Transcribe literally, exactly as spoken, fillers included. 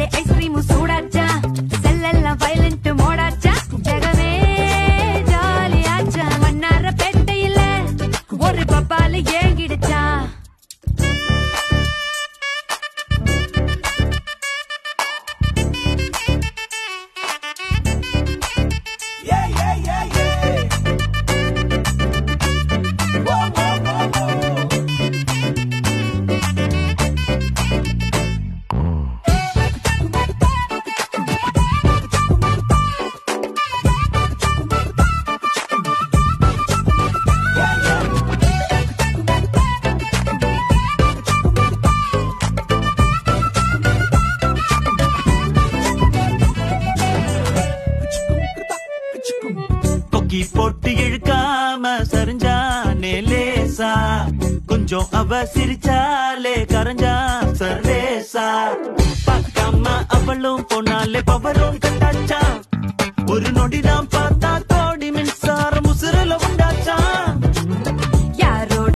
பப்பாலே ice cream சூடாச்சா செல்லெல்லாம் violent மோடாச்சா ஜெகமே ஜாலியாச்சா மன்னார பேட்டையில ஒரு பப்பாலே ஏங்கிடுச்சா போட்டு இழுக்காம சரிஞ்சானே லேசா கொஞ்சம் அவ சிரிச்சாலே கரைஞ்சா சர்வேசா பார்க்காம அவளும் போனாலே பவரும் கட்டாச்சா